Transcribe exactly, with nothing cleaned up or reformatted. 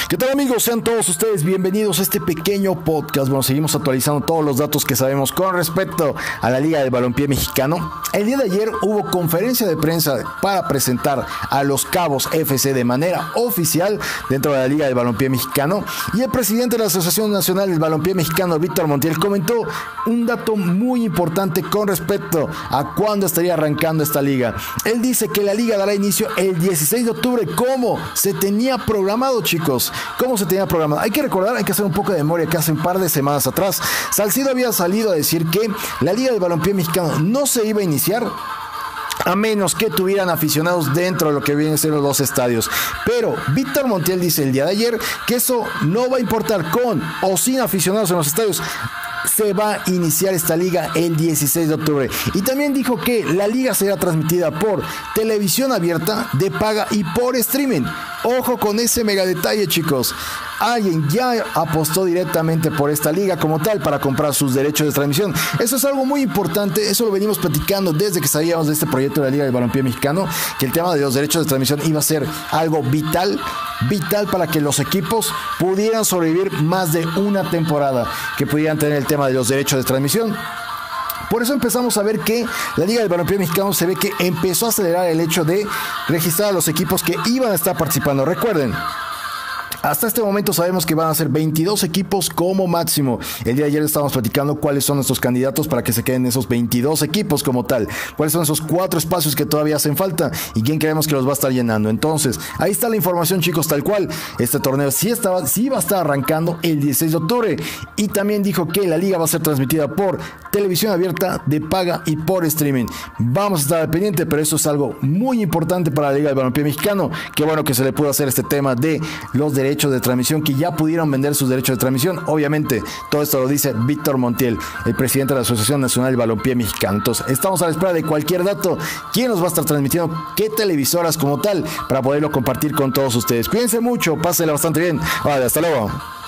¿Qué tal, amigos? Sean todos ustedes bienvenidos a este pequeño podcast. Bueno, seguimos actualizando todos los datos que sabemos con respecto a la Liga del Balompié Mexicano. El día de ayer hubo conferencia de prensa para presentar a Los Cabos F C de manera oficial dentro de la Liga del Balompié Mexicano, y el presidente de la Asociación Nacional del Balompié Mexicano, Víctor Montiel, comentó un dato muy importante con respecto a cuándo estaría arrancando esta liga. Él dice que la liga dará inicio el dieciséis de octubre, como se tenía programado, chicos. ¿Cómo se tenía programado? Hay que recordar, hay que hacer un poco de memoria, que hace un par de semanas atrás Salcido había salido a decir que la Liga del Balompié Mexicano no se iba a iniciar a menos que tuvieran aficionados dentro de lo que vienen a ser los dos estadios. Pero Víctor Montiel dice el día de ayer que eso no va a importar, con o sin aficionados en los estadios. Se va a iniciar esta liga el dieciséis de octubre. Y también dijo que la liga será transmitida por televisión abierta, de paga y por streaming. Ojo con ese mega detalle, chicos. Alguien ya apostó directamente por esta liga como tal para comprar sus derechos de transmisión. Eso es algo muy importante. Eso lo venimos platicando desde que sabíamos de este proyecto de la Liga del Balompié Mexicano, que el tema de los derechos de transmisión iba a ser algo vital, vital para que los equipos pudieran sobrevivir más de una temporada, que pudieran tener el tema de los derechos de transmisión. Por eso empezamos a ver que la Liga del Balompié Mexicano se ve que empezó a acelerar el hecho de registrar a los equipos que iban a estar participando. Recuerden, hasta este momento sabemos que van a ser veintidós equipos como máximo. El día de ayer estábamos platicando cuáles son nuestros candidatos para que se queden esos veintidós equipos como tal. Cuáles son esos cuatro espacios que todavía hacen falta y quién creemos que los va a estar llenando. Entonces, ahí está la información, chicos, tal cual. Este torneo sí, estaba, sí va a estar arrancando el dieciséis de octubre. Y también dijo que la liga va a ser transmitida por televisión abierta, de paga y por streaming. Vamos a estar al pendiente, pero eso es algo muy importante para la Liga del Balompié Mexicano. Qué bueno que se le pudo hacer este tema de los derechos de transmisión, que ya pudieron vender sus derechos de transmisión. Obviamente, todo esto lo dice Víctor Montiel, el presidente de la Asociación Nacional del Balompié Mexicano. Entonces, estamos a la espera de cualquier dato. ¿Quién nos va a estar transmitiendo? ¿Qué televisoras como tal? Para poderlo compartir con todos ustedes. Cuídense mucho, pásenla bastante bien. Vale, hasta luego.